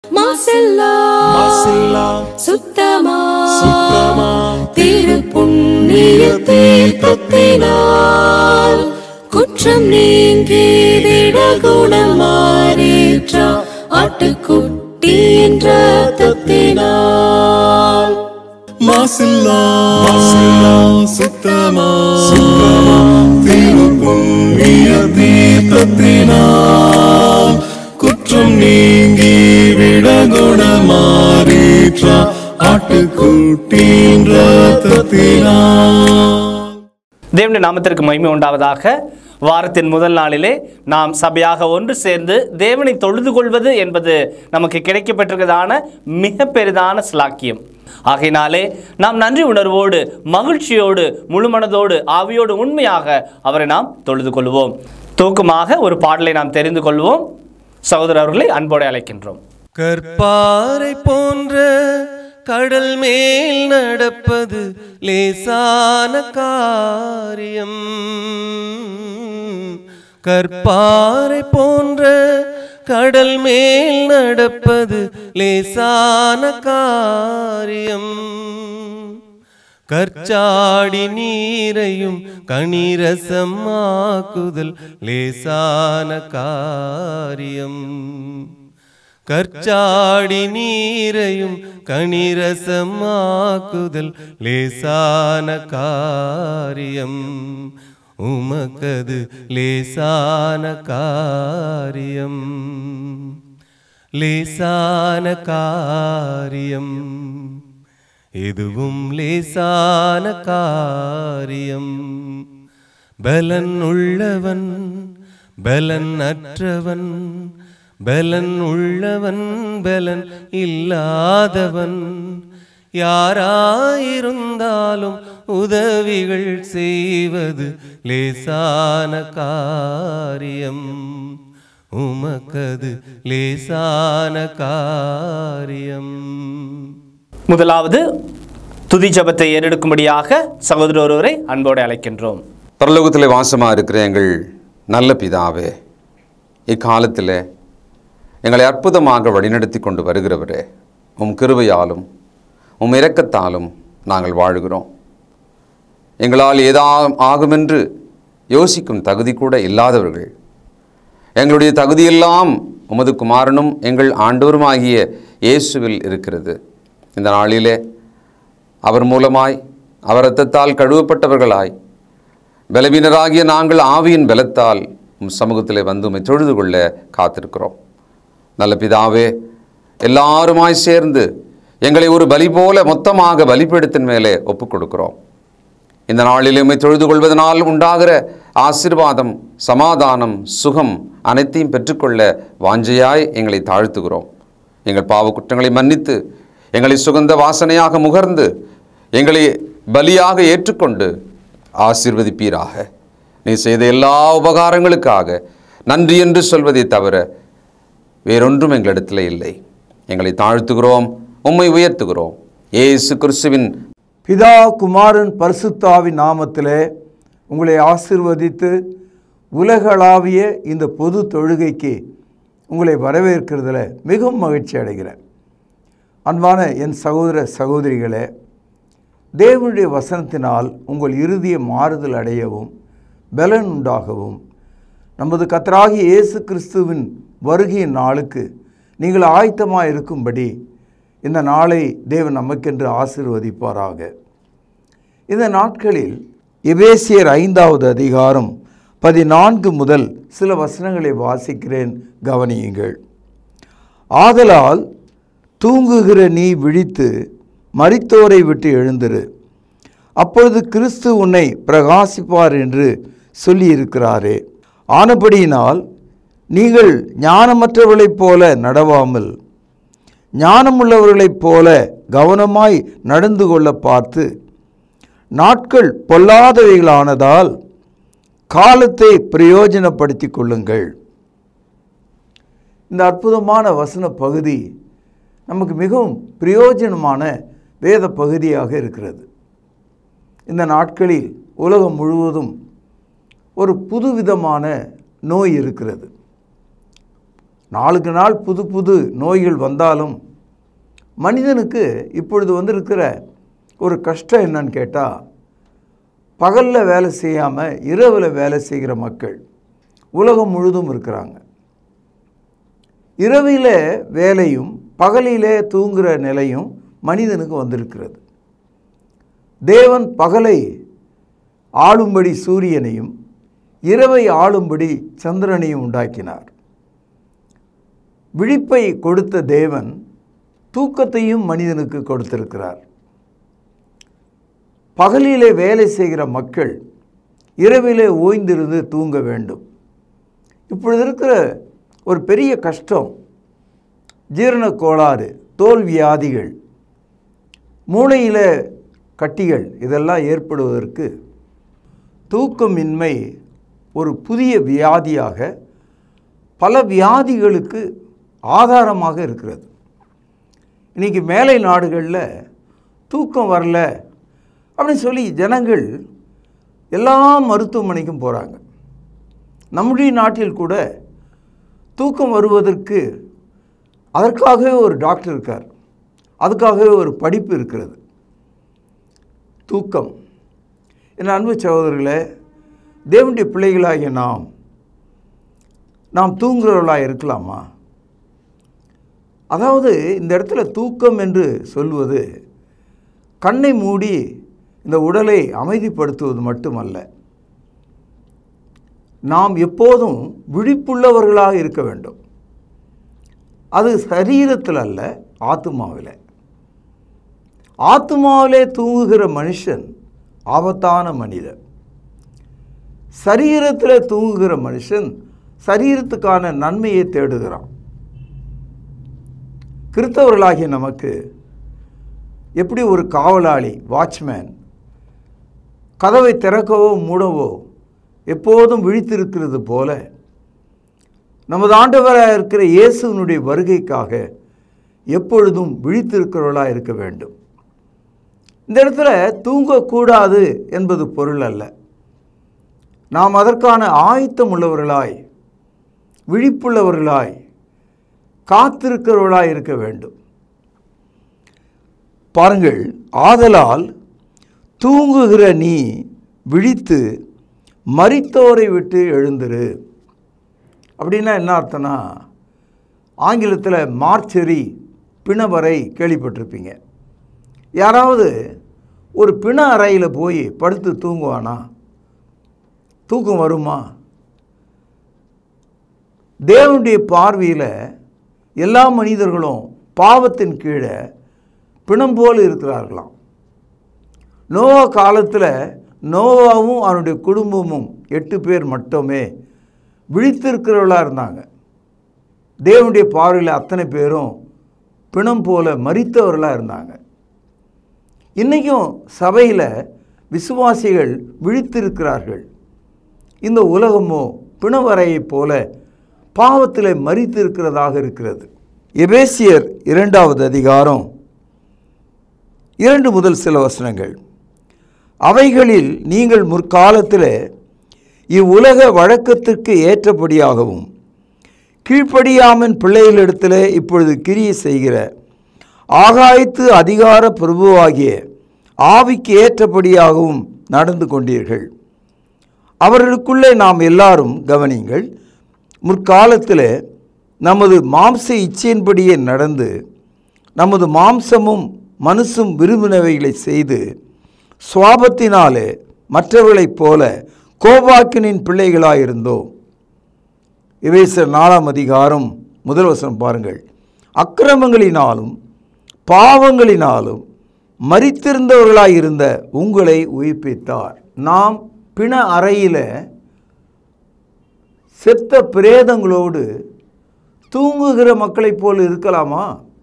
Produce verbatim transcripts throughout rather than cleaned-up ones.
மாசில்லா மாசில்லா சுத்தமா சுத்தமா திரு புண்ணிய தீர்த்தத்தினால் குற்றம் நீங்கி விடகுணம் மாறேற்ற ஆட்டுக்குட்டி என்ற ரத்தத்தினால் மாசில்லா மாசில்லா சுத்தமா சுத்தமா திரு புண்ணிய தீர்த்தத்தினால் குற்றம் நீங்கி விடகுணமாறேற்ற ஆட்டுக்குட்டியின் ரத்தத்தினால். தேவனுடைய நாமத்திற்கு மகிமை உண்டாவதாக. வாரத்தின் முதல் நாளிலே நாம் சபையாக ஒன்று சேர்ந்து தேவனை தொழுது கொள்வது என்பது நமக்கு கிடைக்கப்பட்டிருக்கிறதான மிக பெரிதான சிலாக்கியம். ஆகையினாலே நாம் நன்றி உணர்வோடு மகிழ்ச்சியோடு முழு மனதோடு ஆவியோடு உண்மையாக அவரை நாம் தொழுது கொள்வோம். தூக்கமாக ஒரு பாடலை நாம் தெரிந்து கொள்வோம். சகோதரர்களை அன்போடு அழைக்கின்றோம். கற்பாறை போன்ற கடல் மேல் நடப்பது லேசான காரியம். கற்பாறை போன்ற கடல் மேல் நடப்பது லேசான காரியம். கற்சாடி நீரையும் கனிரசமாக்குதல் லேசான காரியம். கற்சாடி நீரையும் கனிரசமாக்குதல் லேசான காரியம். உமக்கது லேசான காரியம், லேசான காரியம், எதுவும் லேசான காரியம். பலன் உள்ளவன் பலன் அற்றவன், பலன் உள்ளவன் பலன் இல்லாதவன், யாராயிருந்தாலும் உதவிகள் செய்வது லேசான காரியம். உமக்கது லேசான காரியம். முதலாவது துதி ஜெபத்தை ஏறெடுக்கும்படியாக சகோதரர் ஒருவரை அன்போடு அழைக்கின்றோம். பரலோகத்தில் வாசமாக இருக்கிற எங்கள் நல்ல பிதாவே, இக்காலத்தில் எங்களை அற்புதமாக வழிநடத்தி கொண்டு வருகிறவரே, உம் கிருபையாலும் உம் இரக்கத்தாலும் நாங்கள் வாழ்கிறோம். எங்களால் ஏதா ஆகுமென்று யோசிக்கும் தகுதி கூட இல்லாதவர்கள், எங்களுடைய தகுதியெல்லாம் உமது குமாரனும் எங்கள் ஆண்டவருமாகிய இயேசுவில் இருக்கிறது. இந்த நாளிலே அவர் மூலமாய் அவர் இரத்தத்தால் கழுவப்பட்டவர்களாய் பலவீனராகிய நாங்கள் ஆவியின் பலத்தால் உம் சமூகத்திலே வந்து உம்மை தொழுது கொள்ள காத்திருக்கிறோம். நல்ல பிதாவே, எல்லாருமாய் சேர்ந்து எங்களை ஒரு பலி போல மொத்தமாக பலிபீடத்தின் மேலே ஒப்புக் கொடுக்கிறோம். இந்த நாளில் உம்மை தொழுது கொள்வதனால் உண்டாகிற ஆசீர்வாதம், சமாதானம், சுகம் அனைத்தையும் பெற்றுக்கொள்ள வாஞ்சையாய் எங்களை தாழ்த்துகிறோம். எங்கள் பாவ குற்றங்களை மன்னித்து எங்களை சுகந்த வாசனையாக முகர்ந்து எங்களை பலியாக ஏற்றுக்கொண்டு ஆசீர்வதிப்பீராக. நீ செய்த எல்லா உபகாரங்களுக்காக நன்றி என்று சொல்வதை தவிர வேறொன்றும் எங்களிடத்தில் இல்லை. எங்களை தாழ்த்துகிறோம், உம்மை உயர்த்துகிறோம். இயேசு கிறிஸ்துவின் பிதா குமாரன் பரிசுத்தாவின் நாமத்திலே உங்களை ஆசீர்வதித்து உலகளாவிய இந்த பொது தொழுகைக்கு உங்களை வரவேற்கிறதுல மிகவும் மகிழ்ச்சி அடைகிறேன். அன்பான என் சகோதர சகோதரிகளே, தேவனுடைய வசனத்தினால் உங்கள் இறுதிய மாறுதல் அடையவும் பலன் உண்டாகவும் நமது கர்த்தராகிய இயேசு கிறிஸ்துவின் வருகையின் நாளுக்கு நீங்கள் ஆயத்தமாக இருக்கும்படி இந்த நாளை தேவன் நமக்கென்று ஆசீர்வதிப்பாராக. இந்த நாட்களில் எபேசியர் ஐந்தாவது அதிகாரம் பதினான்கு முதல் சில வசனங்களை வாசிக்கிறேன், கவனியுங்கள். ஆதலால் தூங்குகிற நீ விழித்து மரித்தோரை விட்டு எழுந்திரு, அப்பொழுது கிறிஸ்து உன்னை பிரகாசிப்பார் என்று சொல்லியிருக்கிறாரே. ஆனபடியினால் நீங்கள் ஞானமற்றவர்களைப் போல நடவாமல் ஞானமுள்ளவர்களைப் போல கவனமாய் நடந்து கொள்ள பார்த்து, நாட்கள் பொல்லாதவைகளானதால் காலத்தை பிரயோஜனப்படுத்தி கொள்ளுங்கள். இந்த அற்புதமான வசன பகுதி நமக்கு மிகவும் பிரயோஜனமான வேத பகுதியாக இருக்கிறது. இந்த நாட்களில் உலகம் முழுவதும் ஒரு புதுவிதமான நோய் இருக்கிறது. நாளுக்கு நாள் புது புது நோய்கள் வந்தாலும் மனிதனுக்கு இப்பொழுது வந்திருக்கிற ஒரு கஷ்டம் என்னன்னு கேட்டால், பகலில் வேலை செய்யாமல் இரவில் வேலை செய்கிற மக்கள் உலகம் முழுதும் இருக்கிறாங்க. இரவிலே வேலையும் பகலிலே தூங்குகிற நிலையும் மனிதனுக்கு வந்திருக்கிறது. தேவன் பகலை ஆளும்படி சூரியனையும் இரவை ஆளும்படி சந்திரனையும் உண்டாக்கினார். விழிப்பை கொடுத்த தேவன் தூக்கத்தையும் மனிதனுக்கு கொடுத்திருக்கிறார். பகலிலே வேலை செய்கிற மக்கள் இரவிலே ஓய்ந்திருந்து தூங்க வேண்டும். இப்பொழுது இருக்கிற ஒரு பெரிய கஷ்டம் ஜீரண கோளாறு, தோல் வியாதிகள், மூளையில் கட்டிகள் இதெல்லாம் ஏற்படுவதற்கு தூக்கமின்மை ஒரு புதிய வியாதியாக பல வியாதிகளுக்கு ஆதாரமாக இருக்கிறது. இன்றைக்கி மேலை நாடுகளில் தூக்கம் வரல அப்படின்னு சொல்லி ஜனங்கள் எல்லா மருத்துவமனைக்கும் போகிறாங்க. நம்முடைய நாட்டில் கூட தூக்கம் வருவதற்கு அதற்காகவே ஒரு டாக்டர் இருக்கார், அதுக்காகவே ஒரு படிப்பு இருக்கிறது. தூக்கம், என் அன்பு சகோதரர்களே, தேவனுடைய பிள்ளைகளாகிய நாம் நாம் தூங்குகிறவர்களாக இருக்கலாமா? அதாவது இந்த இடத்துல தூக்கம் என்று சொல்வது கண்ணை மூடி இந்த உடலை அமைதிப்படுத்துவது மட்டுமல்ல, நாம் எப்போதும் விழிப்புள்ளவர்களாக இருக்க வேண்டும். அது சரீரத்தில் அல்ல, ஆத்துமாவில். ஆத்துமாவிலே தூங்குகிற மனுஷன் ஆபத்தான மனிதன். சரீரத்தில் தூங்குகிற மனுஷன் சரீரத்துக்கான நன்மையை தேடுகிறான். கிறிஸ்தவர்களாகிய நமக்கு எப்படி ஒரு காவலாளி, வாட்ச்மேன், கதவை திறக்கவோ மூடவோ எப்போதும் விழித்திருக்கிறது போல, நமது ஆண்டவராக இருக்கிற இயேசுவினுடைய வருகைக்காக எப்பொழுதும் விழித்திருக்கிறவர்களாக இருக்க வேண்டும். இந்த இடத்துல தூங்கக்கூடாது என்பது பொருள் அல்ல. நாம் அதற்கான ஆயத்தம் உள்ளவர்களாய், விழிப்புள்ளவர்களாய், காத்திருக்கிறவர்களாய் இருக்க வேண்டும். பாருங்கள், ஆதலால் தூங்குகிற நீ விழித்து மரித்தோரை விட்டு எழுந்திரு. அப்படின்னா என்ன அர்த்தம்னா, ஆங்கிலத்தில் மார்ச்சரி, பிணவரை கேள்விப்பட்டிருப்பீங்க. யாராவது ஒரு பிண அறையில் போய் படுத்து தூங்குவானா? தூக்கம் வருமா? தேவனுடைய பார்வையில் எல்லா மனிதர்களும் பாவத்தின் கீழே பிணம் போல் இருக்கிறார்களாம். நோவா காலத்தில் நோவாவும் அவனுடைய குடும்பமும் எட்டு பேர் மட்டுமே விழித்திருக்கிறவர்களாக இருந்தாங்க. தேவனுடைய பார்வையில் அத்தனை பேரும் பிணம் போல மரித்தவர்களாக இருந்தாங்க. இன்றைக்கும் சபையில் விசுவாசிகள் விழித்திருக்கிறார்கள். இந்த உலகமோ பிணவரையைப் போல பாவத்தில் மரித்திருக்கிறதாக இருக்கிறது. எபேசியர் இரண்டாவது அதிகாரம் இரண்டு முதல் சில வசனங்கள். அவைகளில் நீங்கள் முற்காலத்தில் இவ்வுலக வழக்கத்திற்கு ஏற்றபடியாகவும் கீழ்ப்படியாமன் பிள்ளைகளிடத்தில் இப்பொழுது கிரியை செய்கிற ஆகாயத்து அதிகார பிரபுவாகிய ஆவிக்கு ஏற்றபடியாகவும் நடந்து கொண்டீர்கள். அவர்களுக்குள்ளே நாம் எல்லாரும் கவனிங்கள், முற்காலத்தில் நமது மாம்ச இச்சையின்படியே நடந்து நமது மாம்சமும் மனசும் விரும்பினவைகளை செய்து சுவாபத்தினாலே மற்றவர்களைப் போல கோபாக்கினின் பிள்ளைகளாயிருந்தோம். எபேசியர் நாலாம் அதிகாரம் முதல் வசனம் பாருங்கள். அக்கிரமங்களினாலும் பாவங்களினாலும் மரித்திருந்தவர்களாயிருந்த உங்களை உயிர்ப்பித்தார். நாம் பிண அறையில் செத்த பிரேதங்களோடு தூங்குகிற மக்களைப் போல் இருக்கலாமா?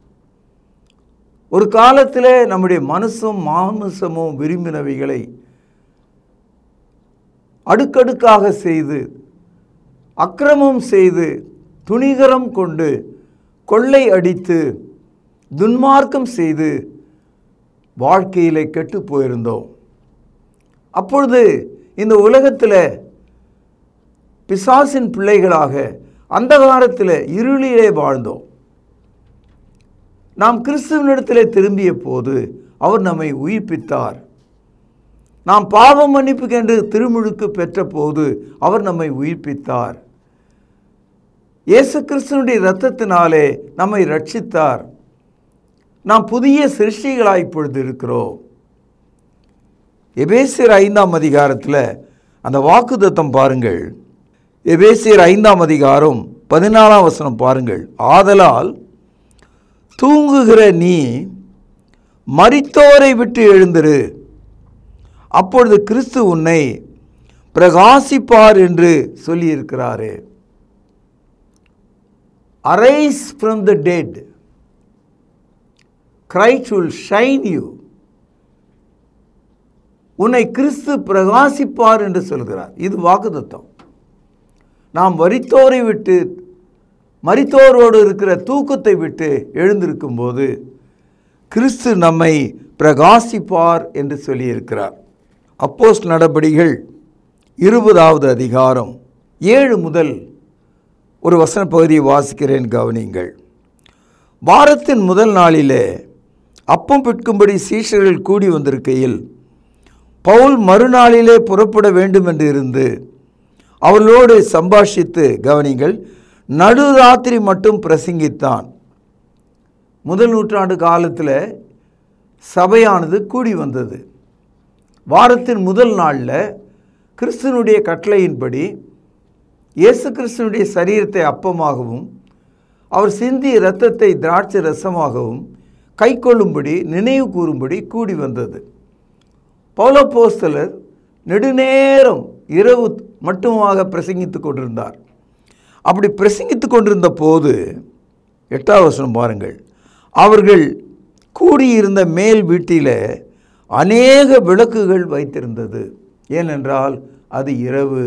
ஒரு காலத்தில் நம்முடைய மனசும் மாமிசமும் விரும்பினவைகளை அடுக்கடுக்காக செய்து, அக்கிரமம் செய்து, துணிகரம் கொண்டு, கொள்ளை அடித்து, துன்மார்க்கம் செய்து வாழ்க்கையில் கெட்டு போயிருந்தோம். அப்பொழுது இந்த உலகத்தில் பிசாசின் பிள்ளைகளாக அந்தகாரத்தில் இருளிலே வாழ்ந்தோம். நாம் கிறிஸ்துவனிடத்திலே திரும்பிய போது அவர் நம்மை உயிர்ப்பித்தார். நாம் பாவ மன்னிப்புக்கென்று திருமுழுக்கு பெற்ற போது அவர் நம்மை உயிர்ப்பித்தார். இயேசு கிறிஸ்துவனுடைய இரத்தத்தினாலே நம்மை ரட்சித்தார். நாம் புதிய சிருஷ்டிகளாய் இப்பொழுது இருக்கிறோம். எபேசியர் ஐந்தாம் அதிகாரத்தில் அந்த வாக்குத்தத்தம் பாருங்கள். எபேசியர் ஐந்தாம் அதிகாரம் பதினாலாம் வசனம் பாருங்கள். ஆதலால் தூங்குகிற நீ மரித்தோரை விட்டு எழுந்திரு, அப்பொழுது கிறிஸ்து உன்னை பிரகாசிப்பார் என்று சொல்லியிருக்கிறாரே. Arise from the dead, Christ will shine you. உன்னை கிறிஸ்து பிரகாசிப்பார் என்று சொல்கிறார். இது வாக்குத்தத்தம். நாம் மரித்தோரை விட்டு மரித்தோரோடு இருக்கிற தூக்கத்தை விட்டு எழுந்திருக்கும் போது கிறிஸ்து நம்மை பிரகாசிப்பார் என்று சொல்லியிருக்கிறார். அப்போஸ்தலர் நடபடிகள் இருபதாவது அதிகாரம் ஏழு முதல் ஒரு வசன பகுதியை வாசிக்கிறேன், கவனியுங்கள். வாரத்தின் முதல் நாளிலே அப்பம் பிற்கும்படி சீஷர்கள் கூடி வந்திருக்கையில் பவுல் மறுநாளிலே புறப்பட வேண்டும் என்று இருந்து அவர்களோடு சம்பாஷித்து, கவனிங்கள், நடுராத்திரி மட்டும் பிரசங்கித்தான். முதல் நூற்றாண்டு காலத்தில் சபையானது கூடி வந்தது. வாரத்தின் முதல் நாளில் கிறிஸ்துவனுடைய கட்டளையின்படி இயேசு கிறிஸ்துவனுடைய சரீரத்தை அப்பமாகவும் அவர் சிந்திய இரத்தத்தை திராட்சை ரசமாகவும் கை கொள்ளும்படி நினைவு கூறும்படி கூடி வந்தது. பவுலப்போஸ்தலர் நெடுநேரம் இரவு மட்டுமாக பிரசங்கித்து கொண்டிருந்தார். அப்படி பிரசங்கித்து கொண்டிருந்த போது எட்டாவது வசனம் பாருங்கள். அவர்கள் கூடியிருந்த மேல் வீட்டில் அநேக விளக்குகள் வைத்திருந்தது. ஏனென்றால் அது இரவு.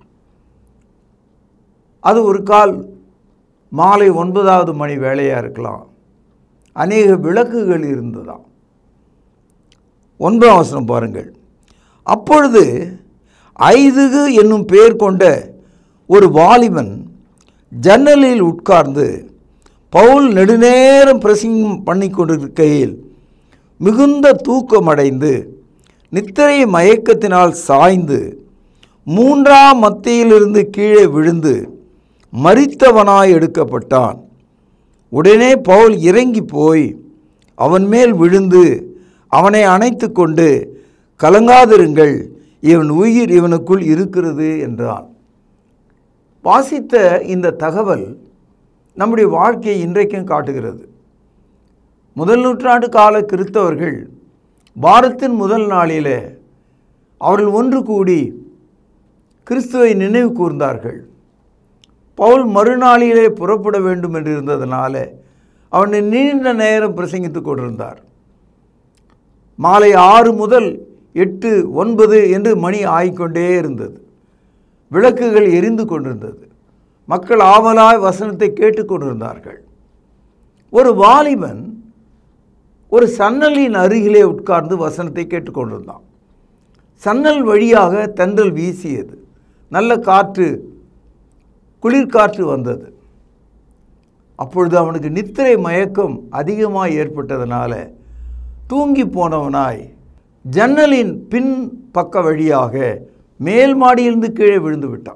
அது ஒரு கால் மாலை ஒன்பதாவது மணி வேளையாக இருக்கலாம். அநேக விளக்குகள் இருந்ததாம். ஒன்பதாம் வசனம் பாருங்கள். அப்பொழுது ஐதுகு என்னும் பெயர் கொண்ட ஒரு வாலிபன் ஜன்னலில் உட்கார்ந்து பவுல் நெடுநேரம் பிரசங்கம் பண்ணி கொண்டிருக்கையில் மிகுந்த தூக்கமடைந்து நித்திரை மயக்கத்தினால் சாய்ந்து மூன்றாம் மத்தியிலிருந்து கீழே விழுந்து மரித்தவனாய் எடுக்கப்பட்டான். உடனே பவுல் இறங்கி போய் அவன் மேல் விழுந்து அவனை அணைத்து கொண்டு, கலங்காதிருங்கள், இவன் உயிர் இவனுக்குள் இருக்கிறது என்றான். வாசித்த இந்த தகவல் நம்முடைய வாழ்க்கையை இன்றைக்கும் காட்டுகிறது. முதல் நூற்றாண்டு கால கிறிஸ்தவர்கள் வாரத்தின் முதல் நாளிலே அவர்கள் ஒன்று கூடி கிறிஸ்துவை நினைவு கூர்ந்தார்கள். பவுல் மறுநாளிலே புறப்பட வேண்டும் என்று இருந்ததனால அவனை நீண்ட நேரம் பிரசங்கித்து கொண்டிருந்தார். மாலை ஆறு முதல் எட்டு ஒன்பது என்று மணி ஆகிக்கொண்டே இருந்தது. விளக்குகள் எரிந்து கொண்டிருந்தது. மக்கள் ஆவலாய் வசனத்தை கேட்டுக்கொண்டிருந்தார்கள். ஒரு வாலிபன் ஒரு சன்னலின் அருகிலே உட்கார்ந்து வசனத்தை கேட்டுக்கொண்டிருந்தான். சன்னல் வழியாக தென்றல் வீசியது. நல்ல காற்று, குளிர்காற்று வந்தது. அப்பொழுது அவனுக்கு நித்திரை மயக்கம் அதிகமாக ஏற்பட்டதனால தூங்கி போனவனாய் ஜன்னலின் பின் பக்க வழியாக மேல் மாடியிலிருந்து கீழே விழுந்து விட்டான்.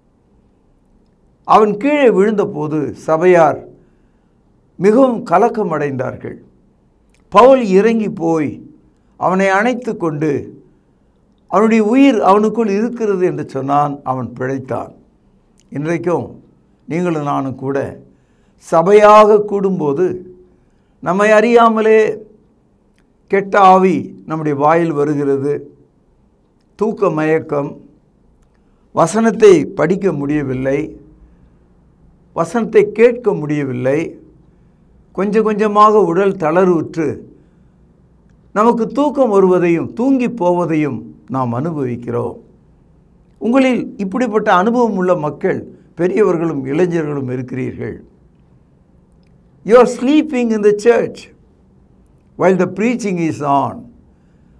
அவன் கீழே விழுந்தபோது சபையார் மிகவும் கலக்கம் அடைந்தார்கள். பவுல் இறங்கி போய் அவனை அணைத்து கொண்டு அவனுடைய உயிர் அவனுக்குள் இருக்கிறது என்று சொன்னான். அவன் பிழைத்தான். இன்றைக்கும் நீங்களும் நானும் கூட சபையாக கூடும்போது நம்மை அறியாமலே கெட்ட ஆவி நம்முடைய வாயில் வருகிறது. தூக்க மயக்கம், வசனத்தை படிக்க முடியவில்லை, வசனத்தை கேட்க முடியவில்லை, கொஞ்சம் கொஞ்சமாக உடல் தளர்வுற்று நமக்கு தூக்கம் வருவதையும் தூங்கி போவதையும் நாம் அனுபவிக்கிறோம். உங்களில் இப்படிப்பட்ட அனுபவம் உள்ள மக்கள் பெரியவர்களும் இளைஞர்களும் இருக்கிறீர்கள். You are sleeping in the church while the preaching is on.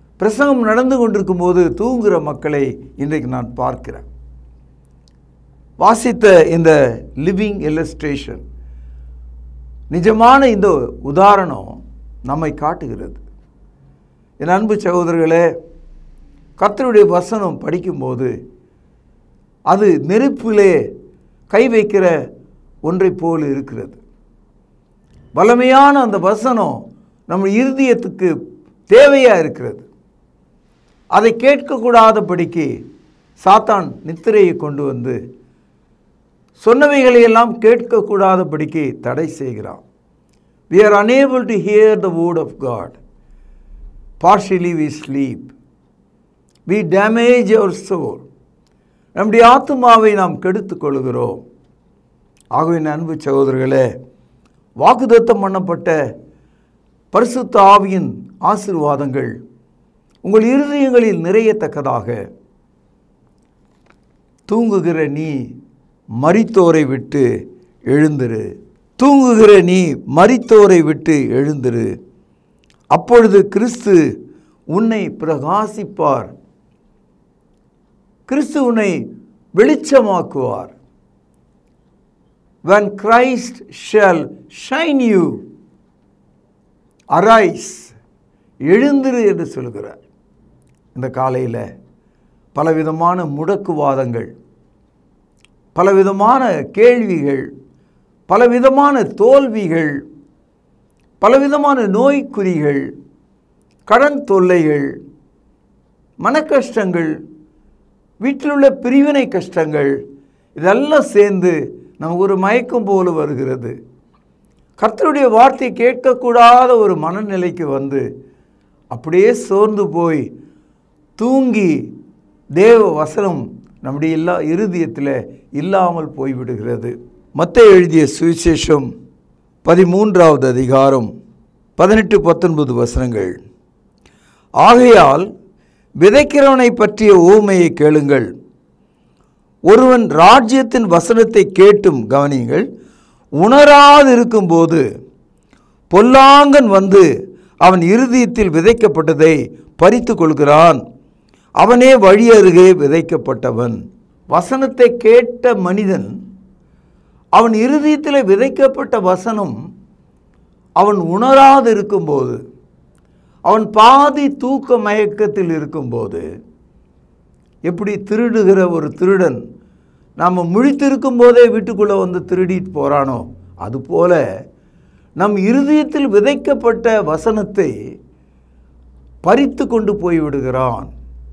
பிரசங்கம் நடந்து கொண்டிருக்கும் போது தூங்குகிற மக்களை இன்றைக்கு நான் பார்க்கிறேன். வாசித்த இந்த லிவிங் இல்லஸ்ட்ரேஷன், நிஜமான இந்த உதாரணம் நம்மை காட்டுகிறது. என் அன்பு சகோதரர்களே, கர்த்தருடைய வசனம் படிக்கும்போது அது நெருப்பிலே கை வைக்கிற ஒன்றை போல் இருக்கிறது. வல்லமையான அந்த வசனம் நம்ம இருதயத்துக்கு தேவையாக இருக்கிறது. அதை கேட்கக்கூடாதபடிக்கு சாத்தான் நித்திரையை கொண்டு வந்து சொன்னவைகளையெல்லாம் கேட்கக்கூடாதபடிக்கு தடை செய்கிறான். We are unable to hear the word of God. Partially we sleep. We damage our soul. நம்முடைய ஆத்துமாவை நாம் கெடுத்துக் கொள்கிறோம். ஆகவே அன்பு சகோதரர்களே, வாக்குத்தத்தம் பண்ணப்பட்ட பரிசுத்த ஆவியின் ஆசீர்வாதங்கள் உங்கள் இருதயங்களில் நிறையத்தக்கதாக, தூங்குகிற நீ மரித்தோரை விட்டு எழுந்திரு, தூங்குகிற நீ மரித்தோரை விட்டு எழுந்திரு, அப்பொழுது கிறிஸ்து உன்னை பிரகாசிப்பார், கிறிஸ்து உன்னை வெளிச்சமாக்குவார். When Christ shall shine you, arise, எழுந்திரு என்று சொல்கிறார். இந்த காலையில் பலவிதமான முடக்குவாதங்கள், பலவிதமான கேள்விகள், பலவிதமான தோல்விகள், பலவிதமான நோய்க்குறிகள், கடன் தொல்லைகள், மனக்கஷ்டங்கள், வீட்டில் உள்ள பிரிவினை கஷ்டங்கள், இதெல்லாம் சேர்ந்து நமக்கு ஒரு மயக்கம் போல வருகிறது. கர்த்தருடைய வார்த்தை கேட்கக்கூடாத ஒரு மனநிலைக்கு வந்து அப்படியே சோர்ந்து போய் தூங்கி தேவ வசனம் நம்முடைய எல்லா இருதயத்தில் இல்லாமல் போய்விடுகிறது. மத்தேயு எழுதிய சுவிசேஷம் பதிமூன்றாவது அதிகாரம் பதினெட்டு பத்தொன்பது வசனங்கள். ஆகையால் விதைக்கிறவனை பற்றிய ஊமையை கேளுங்கள். ஒருவன் ராஜ்யத்தின் வசனத்தை கேட்டும் கவனியுங்கள், உணராதிருக்கும்போது பொல்லாங்கன் வந்து அவன் இருதயத்தில் விதைக்கப்பட்டதை பறித்து கொள்கிறான். அவனே வழி அருகே விதைக்கப்பட்டவன். வசனத்தை கேட்ட மனிதன், அவன் இருதயத்தில் விதைக்கப்பட்ட வசனம் அவன் உணராது இருக்கும்போது, அவன் பாதி தூக்க மயக்கத்தில் இருக்கும்போது, எப்படி திருடுகிற ஒரு திருடன் நாம் முழித்திருக்கும் போதே வீட்டுக்குள்ளே வந்து திருடிட்டு போகிறானோ, அதுபோல நம் இருதயத்தில் விதைக்கப்பட்ட வசனத்தை பறித்து கொண்டு போய்விடுகிறான்.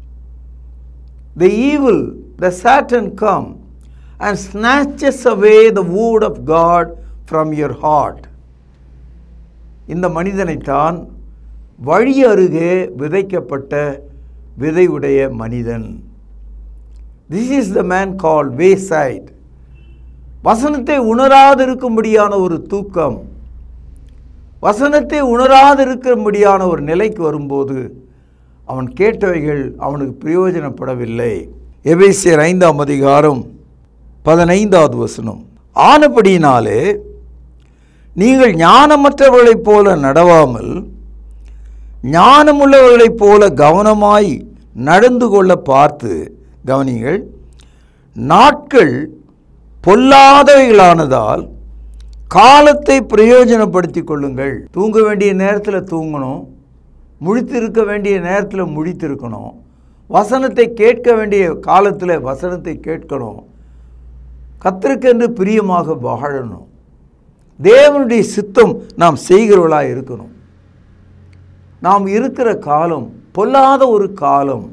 The evil, the Satan come and snatches away the word of God from your heart. இந்த மனிதனைத்தான் வழி அருகே விதைக்கப்பட்ட விதையுடைய மனிதன். This is the man called wayside. வசனத்தை உணராதிருக்கும்படியான ஒரு தூக்கம், வசனத்தை உணராதிருக்கும்படியான ஒரு நிலைக்கு வரும்போது அவன் கேட்டவைகள் அவனுக்கு பிரயோஜனப்படவில்லை. எபேசியர் ஐந்தாம் அதிகாரம் பதினைந்தாவது வசனம். ஆனபடியினாலே நீங்கள் ஞானமற்றவர்களைப் போல நடவாமல் ஞானமுள்ளவர்களைப் போல கவனமாய் நடந்து கொள்ள பார்த்து கவனிங்கள். நாட்கள் பொல்லாதவைகளானதால் காலத்தை பிரயோஜனப்படுத்தி கொள்ளுங்கள். தூங்க வேண்டிய நேரத்தில் தூங்கணும், முழித்திருக்க வேண்டிய நேரத்தில் முழித்திருக்கணும், வசனத்தை கேட்க வேண்டிய காலத்தில் வசனத்தை கேட்கணும், கர்த்தருக்கென்று பிரியமாக வாழணும், தேவனுடைய சித்தம் நாம் செய்கிறவர்களாக இருக்கணும். நாம் இருக்கிற காலம் பொல்லாத ஒரு காலம்.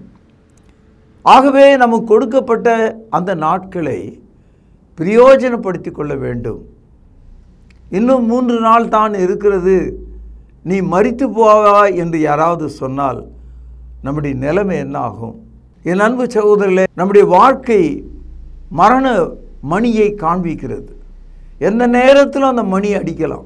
ஆகவே நமக்கு கொடுக்கப்பட்ட அந்த நாட்களை பிரயோஜனப்படுத்தி கொள்ள வேண்டும். இன்னும் மூன்று நாள் தான் இருக்கிறது, நீ மரித்து போவா என்று யாராவது சொன்னால் நம்முடைய நிலைமை என்ன ஆகும்? என் அன்பு சகோதரர்களே, நம்முடைய வாழ்க்கை மரண மணியை காண்பிக்கிறது. எந்த நேரத்திலும் அந்த மணி அடிக்கலாம்.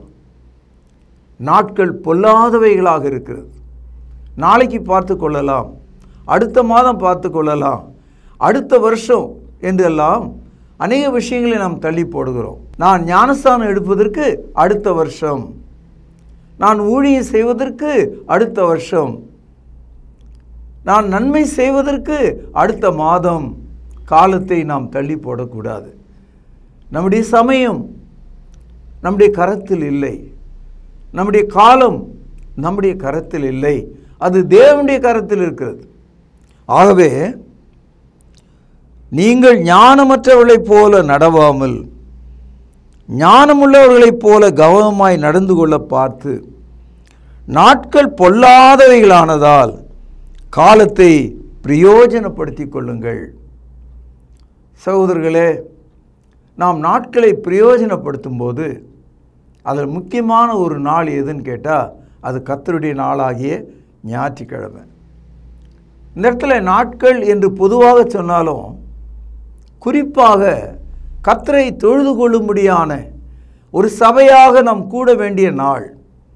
நாட்கள் பொல்லாதவைகளாக இருக்கிறது. நாளைக்கு பார்த்து கொள்ளலாம், அடுத்த மாதம் பார்த்து கொள்ளலாம், அடுத்த வருஷம் என்றெல்லாம் அநேக விஷயங்களை நாம் தள்ளி போடுகிறோம். நான் ஞானஸ்தானம் எடுப்பதற்கு அடுத்த வருஷம், நான் ஊழியம் செய்வதற்கு அடுத்த வருஷம், நான் நன்மை செய்வதற்கு அடுத்த மாதம், காலத்தை நாம் தள்ளி போடக்கூடாது. நம்முடைய சமயம் நம்முடைய கரத்தில் இல்லை, நம்முடைய காலம் நம்முடைய கரத்தில் இல்லை, அது தேவனுடைய கரத்தில் இருக்கிறது. ஆகவே நீங்கள் ஞானமற்றவர்களைப் போல நடவாமல் ஞானமுள்ளவர்களைப் போல கவனமாய் நடந்து கொள்ள பார்த்து நாட்கள் பொல்லாதவைகளானதால் காலத்தை பிரயோஜனப்படுத்தி கொள்ளுங்கள். சகோதரர்களே, நாம் நாட்களை பிரயோஜனப்படுத்தும் போது அதில் முக்கியமான ஒரு நாள் எதுன்னு கேட்டால் அது கர்த்தருடைய நாளாகிய ஞாயிற்றுக்கிழமை. இந்த இடத்துல நாட்கள் என்று பொதுவாக சொன்னாலும் குறிப்பாக கர்த்தரை தொழுது கொள்ளும்படியான ஒரு சபையாக நாம் கூட வேண்டிய நாள்.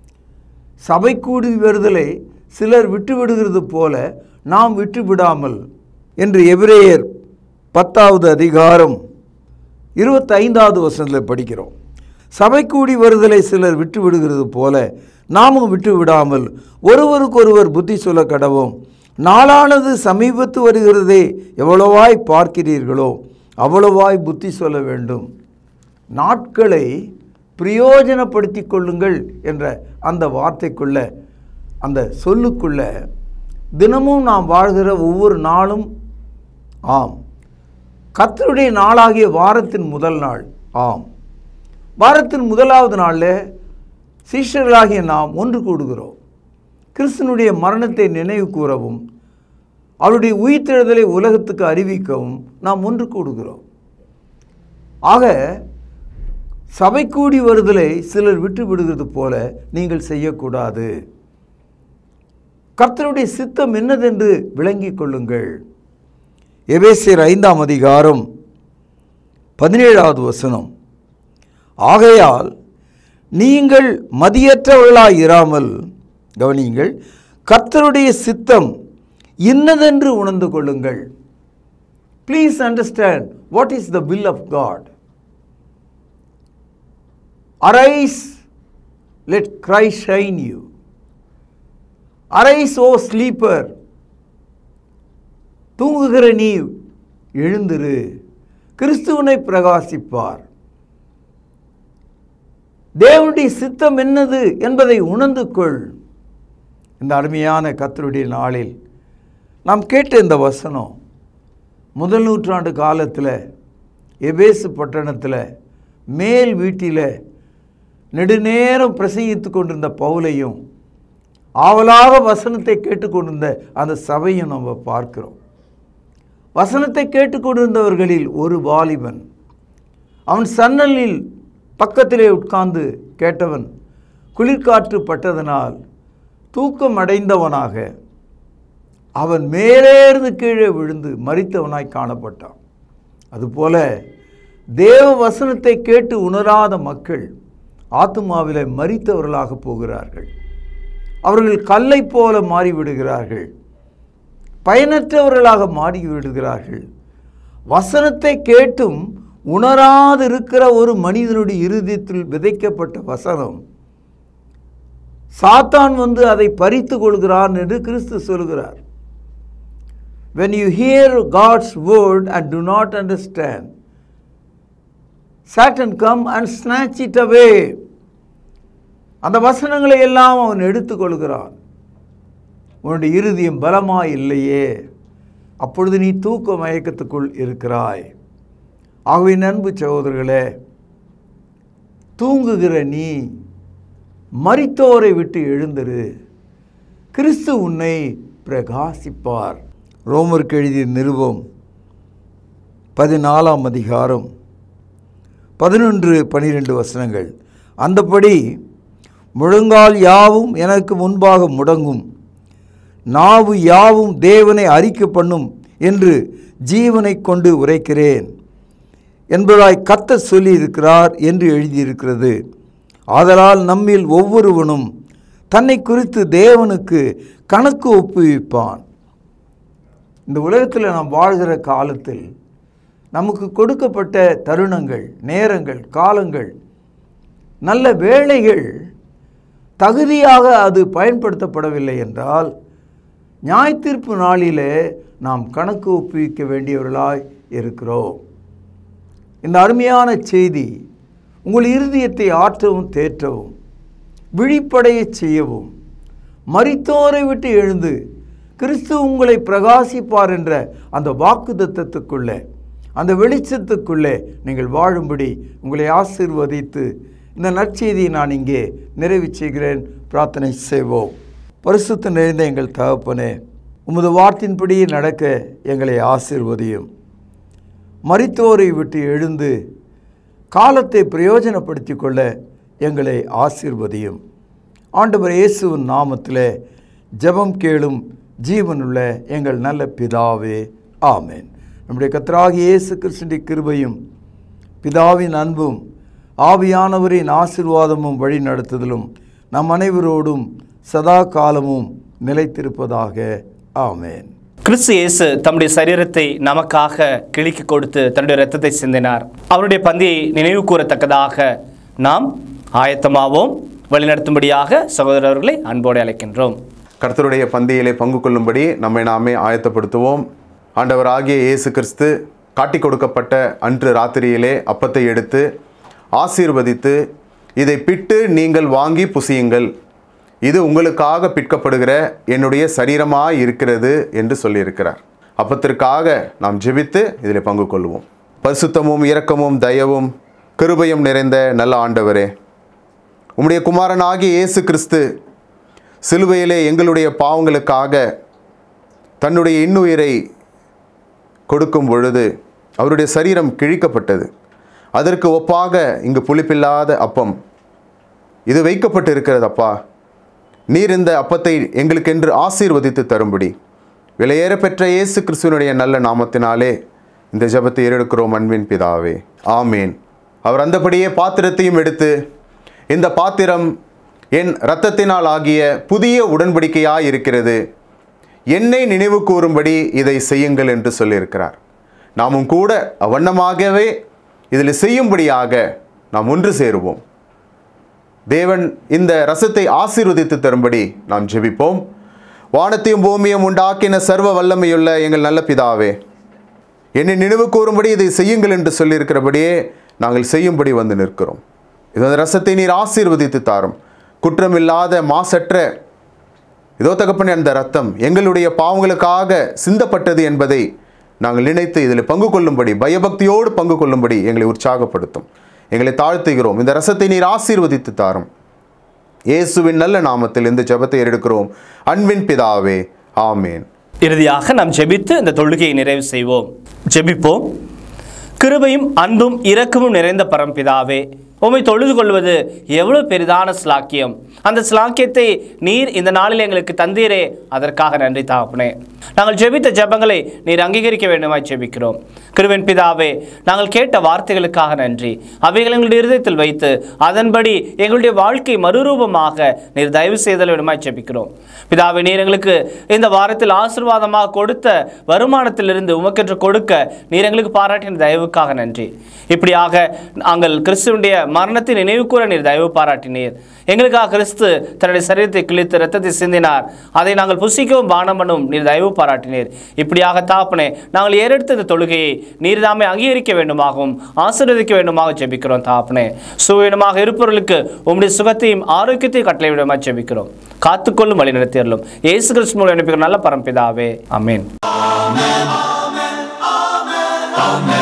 சபை கூடி வருதலை சிலர் விட்டுவிடுகிறது போல நாம் விட்டுவிடாமல் என்று எபிரேயர் பத்தாவது அதிகாரம் இருபத்தைந்தாவது வசனத்தில் படிக்கிறோம். சபை கூடி வருதலை சிலர் விட்டு விடுகிறது போல நாமும் விட்டு விடாமல் ஒருவருக்கொருவர் புத்தி சொல்ல கடவோம். நாளானது சமீபத்து வருகிறதே, எவ்வளவாய் பார்க்கிறீர்களோ அவ்வளவாய் புத்தி சொல்ல வேண்டும். நாட்களை பிரயோஜனப்படுத்தி கொள்ளுங்கள் என்ற அந்த வார்த்தைக்குள்ள, அந்த சொல்லுக்குள்ள தினமும் நாம் வாழ்கிற ஒவ்வொரு நாளும் ஆம் கர்த்தருடைய நாளாகிய வாரத்தின் முதல் நாள். ஆம், வாரத்தின் முதலாவது நாளில் சீஷர்களாகிய நாம் ஒன்று கூடுகிறோம். கிறிஸ்துனுடைய மரணத்தை நினைவு கூறவும் அவருடைய உயிர்த்தெழுதலை உலகத்துக்கு அறிவிக்கவும் நாம் ஒன்று கூடுகிறோம். ஆக சபை கூடி வருதலை சிலர் விட்டு விடுகிறது போல நீங்கள் செய்யக்கூடாது. கர்த்தருடைய சித்தம் என்னதென்று விளங்கிக் கொள்ளுங்கள். எபேசியர் ஐந்தாம் அதிகாரம் பதினேழாவது வசனம். ஆகையால் நீங்கள் மதியற்றவர்களாய் இராமல், கவனியுங்கள், கர்த்தருடைய சித்தம் இன்னதென்று உணர்ந்து கொள்ளுங்கள். Please understand what is the will of God. Arise, let Christ shine you. Arise O sleeper, தூங்குகிற நீ எழுந்திரு, கிறிஸ்துவனை பிரகாசிப்பார். தேவனுடைய சித்தம் என்னது என்பதை உணர்ந்து கொள். இந்த அருமையான கர்த்தருடைய நாளில் நாம் கேட்ட இந்த வசனம் முதல் நூற்றாண்டு காலத்தில் எபேசு பட்டணத்தில் மேல் வீட்டில் நெடுநேரம் பிரசங்கித்து கொண்டிருந்த பவுலையும் ஆவலாக வசனத்தை கேட்டுக்கொண்டிருந்த அந்த சபையும் நம்ம பார்க்கிறோம். வசனத்தை கேட்டுக்கொண்டிருந்தவர்களில் ஒரு வாலிபன், அவன் சன்னலில் பக்கத்திலே உட்கார்ந்து கேட்டவன் குளிர்காற்று பட்டதனால் தூக்கம் அடைந்தவனாக அவன் மேலேருந்து கீழே விழுந்து மரித்தவனாய் காணப்பட்டான். அதுபோல தேவ வசனத்தை கேட்டு உணராத மக்கள் ஆத்துமாவிலே மரித்தவர்களாக போகிறார்கள். அவர்கள் கல்லை போல மாறிவிடுகிறார்கள், பயனற்றவர்களாக மாறிவிடுகிறார்கள். வசனத்தை கேட்டும் உணராது இருக்கிற ஒரு மனிதனுடைய இருதயத்தில் விதைக்கப்பட்ட வசனம் சாத்தான் வந்து அதை பறித்து கொள்கிறான் என்று கிறிஸ்து சொல்கிறார். When you hear God's word and do not understand, Satan come and snatch it away. அந்த வசனங்களை எல்லாம் அவன் எடுத்துக்கொள்கிறான். உன்னுடைய இருதயம் பலமாய் இல்லையே, அப்பொழுது நீ தூக்க மயக்கத்துக்குள் இருக்கிறாய். ஆகவே அன்பு சகோதரர்களே, தூங்குகிற நீ மரித்தோரை விட்டு எழுந்திரு, கிறிஸ்து உன்னை பிரகாசிப்பார். ரோமருக்கு எழுதிய நிருபம் பதினாலாம் அதிகாரம் பதினொன்று பனிரெண்டு வசனங்கள். அந்தபடி முழங்கால் யாவும் எனக்கு முன்பாக முடங்கும், நாவு யாவும் தேவனை அறிக்கை பண்ணும் என்று ஜீவனை கொண்டு உரைக்கிறேன் என்பதாய் கர்த்தர் சொல்லி இருக்கிறார் என்று எழுதியிருக்கிறது. ஆதலால் நம்மில் ஒவ்வொருவனும் தன்னை குறித்து தேவனுக்கு கணக்கு ஒப்புவிப்பான். இந்த உலகத்தில் நாம் வாழ்கிற காலத்தில் நமக்கு கொடுக்கப்பட்ட தருணங்கள், நேரங்கள், காலங்கள், நல்ல வேளைகள் தகுதியாக அது பயன்படுத்தப்படவில்லை என்றால் நியாயத்தீர்ப்பு நாளிலே நாம் கணக்கு ஒப்புவிக்க வேண்டியவர்களாய் இருக்கிறோம். இந்த அருமையான செய்தி உங்கள் இருதயத்தை ஆற்றவும் தேற்றவும் விழிப்படைய செய்யவும் மரித்தோரை விட்டு எழுந்து கிறிஸ்து உங்களை பிரகாசிப்பார் என்ற அந்த வாக்குத்தத்தத்துக்குள்ளே அந்த வெளிச்சத்துக்குள்ளே நீங்கள் வாழும்படி உங்களை ஆசீர்வதித்து இந்த நற்செய்தியை நான் இங்கே நிறைவு செய்கிறேன். பிரார்த்தனை செய்வோம். பரிசுத்த நிறைந்த எங்கள் தகப்பனே, உமது வார்த்தையின்படியே நடக்க எங்களை ஆசீர்வதியும். மரித்தோரை விட்டு எழுந்து காலத்தை பிரயோஜனப்படுத்தி கொள்ள எங்களை ஆசீர்வதியும். ஆண்டவர் இயேசுவின் நாமத்திலே ஜெபம் கேளும் ஜீவனுள்ள எங்கள் நல்ல பிதாவே, ஆமென். நம்முடைய கர்த்தராகிய இயேசு கிறிஸ்துவின் கிருபையும் பிதாவின் அன்பும் ஆவியானவரின் ஆசீர்வாதமும் வழி நடத்துதலும் நம் அனைவரோடும் சதா காலமும் நிலைத்திருப்பதாக, ஆமென். கிறிஸ்து இயேசு தம்முடைய சரீரத்தை நமக்காக கிழிக்கு கொடுத்து தன்னுடைய இரத்தத்தை சிந்தினார். அவருடைய பந்தியை நினைவு கூறத்தக்கதாக நாம் ஆயத்தமாவோம். வழிநடத்தும்படியாக சகோதரர்களை அன்போடு அழைக்கின்றோம். கர்த்தருடைய பந்தியிலே பங்கு கொள்ளும்படி நம்மை நாமே ஆயத்தப்படுத்துவோம். ஆண்டவராகிய இயேசு கிறிஸ்து காட்டி கொடுக்கப்பட்ட அன்று ராத்திரியிலே அப்பத்தை எடுத்து ஆசீர்வதித்து, இதை பிட்டு நீங்கள் வாங்கி புசியுங்கள், இது உங்களுக்காக பிற்கப்படுகிற என்னுடைய சரீரமாய் இருக்கிறது என்று சொல்லியிருக்கிறார். அப்பத்திற்காக நாம் ஜெபித்து இதில் பங்கு கொள்வோம். பரிசுத்தமும் இரக்கமும் தயவும் கிருபையும் நிறைந்த நல்ல ஆண்டவரே, உம்முடைய குமாரனாகிய இயேசு கிறிஸ்து சிலுவையிலே எங்களுடைய பாவங்களுக்காக தன்னுடைய இன்னுயிரை கொடுக்கும் பொழுது அவருடைய சரீரம் கிழிக்கப்பட்டது. அதற்கு ஒப்பாக இங்கு புளிப்பில்லாத அப்பம் இது வைக்கப்பட்டு இருக்கிறது. அப்பா, நீர் இந்த அப்பத்தை எங்களுக்கென்று ஆசீர்வதித்து தரும்படி விலையேற பெற்ற இயேசு கிறிஸ்துவனுடைய நல்ல நாமத்தினாலே இந்த ஜெபத்தை ஏறெடுக்கிறோம் அன்பின் பிதாவே, ஆமேன். அவர் அந்தபடியே பாத்திரத்தையும் எடுத்து, இந்த பாத்திரம் என் இரத்தத்தினால் ஆகிய புதிய உடன்படிக்கையாய் இருக்கிறது, என்னை நினைவு கூறும்படி இதை செய்யுங்கள் என்று சொல்லியிருக்கிறார். நாமும் கூட அவ்வண்ணமாகவே இதில் செய்யும்படியாக நாம் ஒன்று சேருவோம். தேவன் இந்த ரசத்தை ஆசீர்வதித்து தரும்படி நாம் ஜெபிப்போம். வானத்தையும் பூமியும் உண்டாக்கின சர்வ வல்லமையுள்ள எங்கள் நல்ல பிதாவே, என்னை நினைவு கூறும்படி இதை செய்யுங்கள் என்று சொல்லியிருக்கிறபடியே நாங்கள் செய்யும்படி வந்து நிற்கிறோம். இந்த ரசத்தை நீர் ஆசீர்வதித்து தாரும். குற்றமில்லாத மாசற்ற இதோ தகப்பனே, அந்த ரத்தம் எங்களுடைய பாவங்களுக்காக சிந்தப்பட்டது என்பதை நாங்கள் நினைத்து இதில் பங்கு கொள்ளும்படி, பயபக்தியோடு பங்கு கொள்ளும்படி எங்களை உற்சாகப்படுத்தும். எங்களை தாழ்த்துகிறோம். இந்த ரசத்தை நீர் ஆசீர்வதித்து தாரும். இயேசுவின் நல்ல நாமத்தில் இந்த ஜெபத்தை எடுக்கிறோம் அன்பின் பிதாவே, ஆமேன். இறுதியாக நாம் ஜெபித்து இந்த தொழுகையை நிறைவு செய்வோம். ஜெபிப்போம். கிருபையும் அன்பும் இரக்கமும் நிறைந்த பரம்பிதாவே, உம்மை தொழுது கொள்வது எவ்வளவு பெரிதான ஸ்லாக்கியம். அந்த ஸ்லாக்கியத்தை நீர் இந்த நாளில் எங்களுக்கு தந்தீரே, அதற்காக நன்றி தகப்பனே. நாங்கள் ஜெபித்த ஜெபங்களை நீர் அங்கீகரிக்க வேண்டுமாய் ஜெபிக்கிறோம். கிருபையின் பிதாவே, நாங்கள் கேட்ட வார்த்தைகளுக்காக நன்றி. அவைகள் எங்களுடைய இருதயத்தில் வைத்து அதன்படி எங்களுடைய வாழ்க்கை மறுரூபமாக நீர் தயவு செய்தல் வேண்டுமாய் ஜெபிக்கிறோம். பிதாவே, நீர் எங்களுக்கு இந்த வாரத்தில் ஆசீர்வாதமாக கொடுத்த வருமானத்திலிருந்து உமக்கென்று கொடுக்க நீர் எங்களுக்கு பாராட்டின தயவுக்காக நன்றி. இப்படியாக நாங்கள் கிறிஸ்துவனுடைய மரணத்தை நினைவு கூற நீர் தயவு பாராட்டினீர். எங்களுக்காக கிறிஸ்து தன்னுடைய சரீரத்தை கிழித்து இரத்தத்தை சிந்தினார். அதை நாங்கள் புசிக்கவும் பானம் பண்ணவும் நீர் தயவு பாராட்டினீர். இப்படியாக தாப்பனே, நாங்கள் ஏறெடுத்த இந்த தொழுகையை நீர் தாமே அங்கீகரிக்க வேண்டுமாகவும் ஆசீர்வதிக்க வேண்டுமாக ஜெபிக்கிறோம். தாப்பனே, சுவீனமாக இருப்பவர்களுக்கு உம்முடைய சுகத்தையும் ஆரோக்கியத்தையும் கட்டளை விடமாக ஜெபிக்கிறோம். காத்துக்கொள்ளும் வழி நடத்தியறலும் இயேசு கிறிஸ்து மூலம் அனுப்புகிற நல்ல பரம்பிதாவே, ஆமென்.